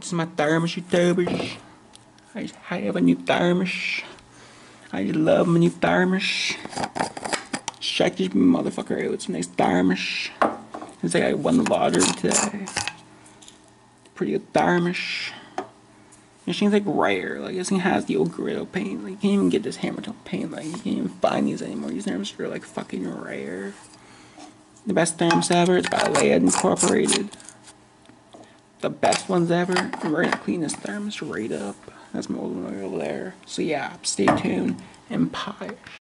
This is my thermos, YouTubers. I just have a new thermos. I just love my new thermos. Check this motherfucker out. It's a nice thermos. It's like I won the lottery today. Pretty good thermos. This thing's like rare. Like this thing has the old Gorilla paint. Like you can't even get this hammer-tone paint. Like you can't even find these anymore. These thermos are like fucking rare. The best thermos ever. It's by Aladdin Incorporated. The best ones ever. We're gonna clean this thermos right up. That's my old one over there. So yeah, stay tuned. Empire.